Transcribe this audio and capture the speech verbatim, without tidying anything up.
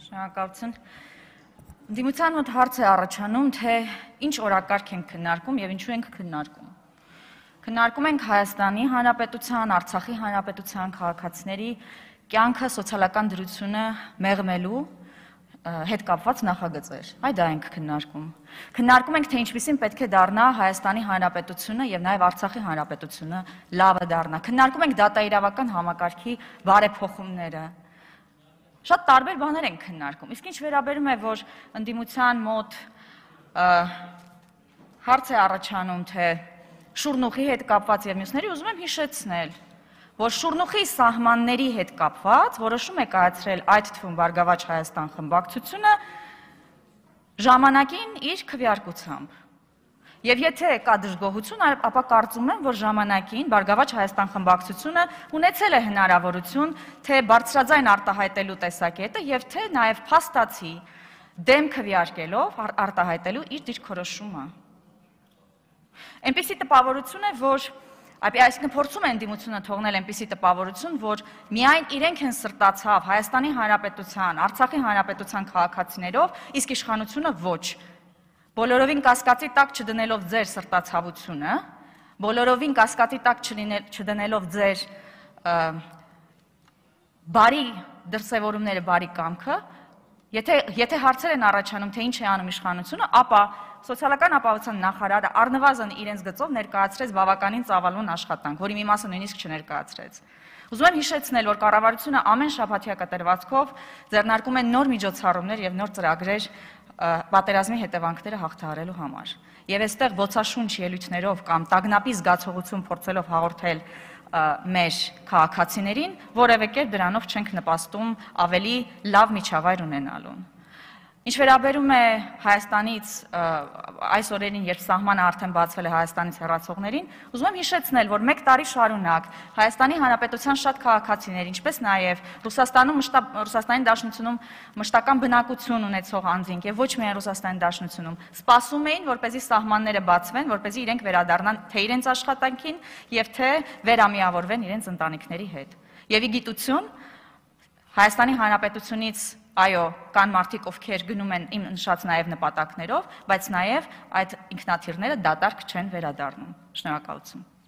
Շնորհակալություն։ Ընդդիմության մոտ հարց է առաջանում, թե ինչ օրակարգ ենք քննարկում եւ ինչու ենք քննարկում։ Քննարկում ենք Հայաստանի Հանրապետության, Արցախի Հանրապետության քաղաքացիների կյանքը, սոցիալական դրությունը մեղմելու հետ կապված նախագծեր։ Այ դա ենք քննարկում։ Քննարկում ենք, թե ինչպիսին պետք է դառնա Հայաստանի Հանրապետությունը եւ նաեւ Արցախի Հանրապետությունը լավը դառնա։ Քննարկում ենք դատաիրավական համակարգի բարեփոխումները։ Շատ տարբեր բաներ ենք քննարկում։ Իսկ ինչ վերաբերում է, որ ընդդիմության մոտ հարց է առաջանում, թե շուրնուխի հետ կապված եւ մյուսների, ուզում եմ հիշեցնել, որ շուրնուխի սահմանների հետ կապված որոշում է կայացրել այդ թվում Բարգավաճ Հայաստան խմբակցությունը ժամանակին իր քվեարկությամբ։ Եվ եթե կա դժգոհություն, ապա կարծում եմ, որ ժամանակին Բարգավաճ Հայաստան խմբակցությունը ունեցել է հնարավորություն թե բարձրաձայն արտահայտելու տեսակետը եւ թե նաեւ փաստացի դեմ քվեարկելով արտահայտելու իր դիրքորոշումը։ Այնպիսի տպավորություն է, որ այսինքն փորձում է ընդդիմությունը թողնել այնպիսի տպավորություն, որ միայն իրենք են սրտացավ Հայաստանի Հանրապետության, Արցախի Հանրապետության քաղաքացիներով, իսկ իշխանությունը ոչ։ Բոլորովին կասկածի տակ չդնելով ձեր սրտացավությունը, բոլորովին կասկածի տակ չդնելով ձեր բարի դրսևորումները, բարի կամքը, եթե հարցեր են առաջանում, թե ինչ է անում իշխանությունը, ապա սոցիալական ապահովության նախարարը առնվազն իրենց գծով ներկայացրեց բավականին ծավալուն աշխատանք, որի մի մասը նույնիսկ չներկայացրեց։ Ուզում եմ հիշեցնել, որ կառավարությունը ամեն շաբաթյա կտրվածքով ձեռնարկում է նոր միջոցառումներ եւ նոր ծրագրեր պատերազմի հետևանքները հաղթահարելու համար։ Եվ այստեղ բոցաշունչ ելույթներով կամ տագնապի զգացողություն փորձելով հաղորդել մեր քաղաքացիներին, որևէ կերպ դրանով չենք նպաստում ավելի լավ միջավայր ունենալուն։ Ինչ վերաբերում է Հայաստանից այս օրերին, երբ սահմանը արդեն բացվել է Հայաստանից հեռացողներին, ուզում եմ հիշեցնել, որ մեկ տարի շարունակ Հայաստանի Հանրապետության շատ քաղաքացիներ, ինչպես նաև Ռուսաստանում, Ռուսաստանի Դաշնությունում մշտական բնակություն ունեցող անձինք եւ ոչ միայն Ռուսաստանի Դաշնությունում, սպասում էին, որպեսզի սահմանները բացվեն, որպեսզի իրենք վերադառնան թե իրենց աշխատանքին եւ թե վերամիավորվեն իրենց ընտանիքների հետ։ Եվ ի գիտություն Հայաստանի Հանրապետությունից այո, կան մարդիկ, ովքեր գնում են իմ նշած նաև նպատակներով, բայց նաև այդ ինքնաթիռները դատարկ չեն վերադառնում։ Շնորհակալություն։